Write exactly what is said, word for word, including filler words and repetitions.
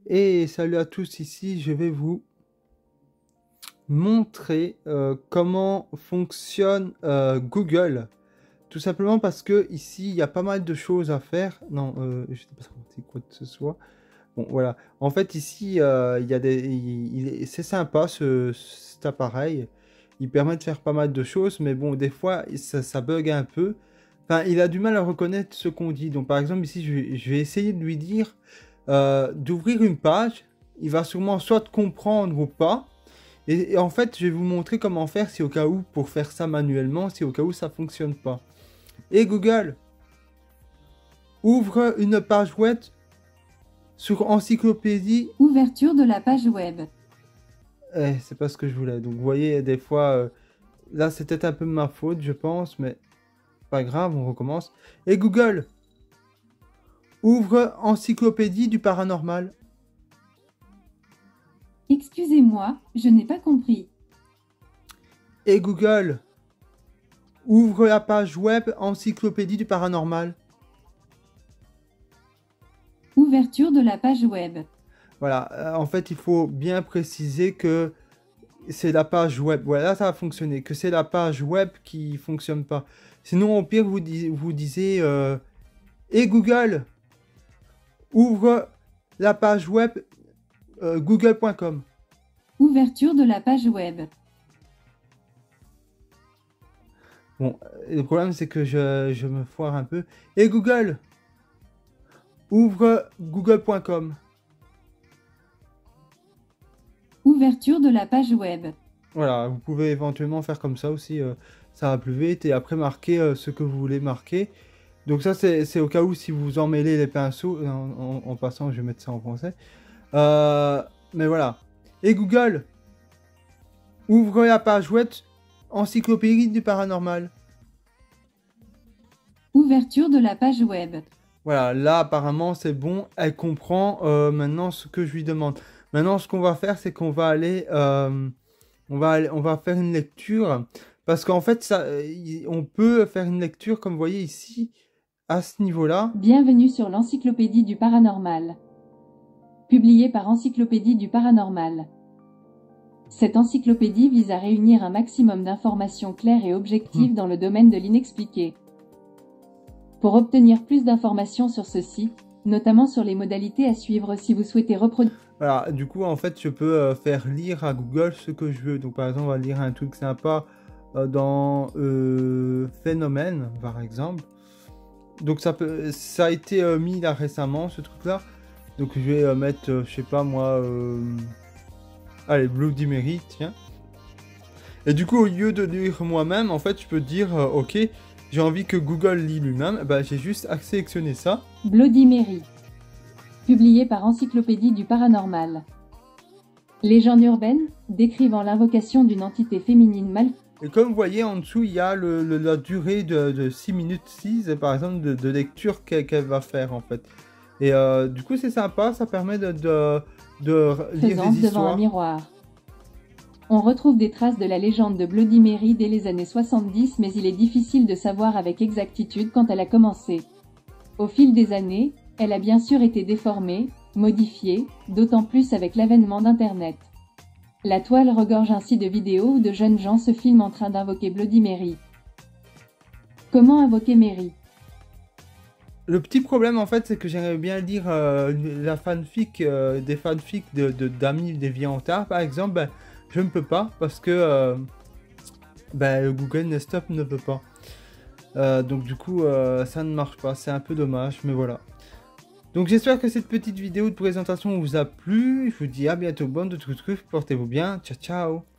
Et salut à tous, ici je vais vous montrer euh, comment fonctionne euh, Google. Tout simplement parce que ici il y a pas mal de choses à faire. Non, euh, je sais pas c'est quoi que ce soit. Bon voilà, en fait ici euh, il y a des, il, il, c'est sympa ce, cet appareil. Il permet de faire pas mal de choses, mais bon des fois ça, ça bug un peu. Enfin, il a du mal à reconnaître ce qu'on dit. Donc par exemple ici je vais, je vais essayer de lui dire euh, d'ouvrir une page. Il va sûrement soit comprendre ou pas. Et, et en fait je vais vous montrer comment faire si au cas où, pour faire ça manuellement, si au cas où ça fonctionne pas. Et Google, ouvre une page web sur encyclopédie. Ouverture de la page web. Eh, c'est pas ce que je voulais. Donc vous voyez, des fois, euh, là c'était un peu ma faute, je pense, mais pas grave, on recommence. Et Google, ouvre encyclopédie du paranormal. Excusez-moi, je n'ai pas compris. Et Google, ouvre la page web encyclopédie du paranormal. Ouverture de la page web. Voilà, euh, en fait, il faut bien préciser que c'est la page web. Voilà, ça a fonctionné. Que c'est la page web qui fonctionne pas. Sinon, au pire, vous, dis, vous disiez euh, et Google, ouvre la page web euh, google point com. Ouverture de la page web. Bon, le problème, c'est que je, je me foire un peu. Et Google, ouvre google point com. Ouverture de la page web. Voilà, vous pouvez éventuellement faire comme ça aussi, euh, ça va plus vite, et après marquer euh, ce que vous voulez marquer. Donc ça c'est au cas où si vous emmêlez les pinceaux, en, en, en passant je vais mettre ça en français. Euh, mais voilà. Et Google, ouvre la page web encyclopédie du paranormal. Ouverture de la page web. Voilà, là apparemment c'est bon, elle comprend euh, maintenant ce que je lui demande. Maintenant ce qu'on va faire c'est qu'on va aller... Euh, On va, aller, on va faire une lecture, parce qu'en fait, ça, on peut faire une lecture, comme vous voyez ici, à ce niveau-là. Bienvenue sur l'Encyclopédie du Paranormal. Publiée par Encyclopédie du Paranormal. Cette encyclopédie vise à réunir un maximum d'informations claires et objectives mmh. dans le domaine de l'inexpliqué. Pour obtenir plus d'informations sur ce site, notamment sur les modalités à suivre si vous souhaitez reproduire... Voilà, du coup, en fait, je peux euh, faire lire à Google ce que je veux. Donc, par exemple, on va lire un truc sympa euh, dans euh, Phénomène, par exemple. Donc, ça, peut, ça a été euh, mis là récemment, ce truc-là. Donc, je vais euh, mettre, euh, je sais pas moi... Euh... Allez, Bloody Mary, tiens. Et du coup, au lieu de lire moi-même, en fait, je peux dire, euh, ok, j'ai envie que Google lit lui-même. Bah, j'ai juste à sélectionner ça. Bloody Mary. Publié par Encyclopédie du Paranormal. Légende urbaine, décrivant l'invocation d'une entité féminine mal... Et comme vous voyez, en dessous, il y a le, le, la durée de, de six minutes six, par exemple, de, de lecture qu'elle qu'elle va faire, en fait. Et euh, du coup, c'est sympa, ça permet de, de, de lire Présence des histoires. Devant un miroir. On retrouve des traces de la légende de Bloody Mary dès les années soixante-dix, mais il est difficile de savoir avec exactitude quand elle a commencé. Au fil des années, elle a bien sûr été déformée, modifiée, d'autant plus avec l'avènement d'Internet. La toile regorge ainsi de vidéos où de jeunes gens se filment en train d'invoquer Bloody Mary. Comment invoquer Mary? Le petit problème, en fait, c'est que j'aimerais bien lire euh, la fanfic, euh, des fanfics de, de, d'Amis des Viantards, par exemple. Ben, je ne peux pas, parce que euh, ben, Google Nest Up ne veut pas. Euh, donc du coup, euh, ça ne marche pas. C'est un peu dommage, mais voilà. Donc j'espère que cette petite vidéo de présentation vous a plu. Je vous dis à bientôt, bonne de trucs, portez-vous bien. Ciao, ciao.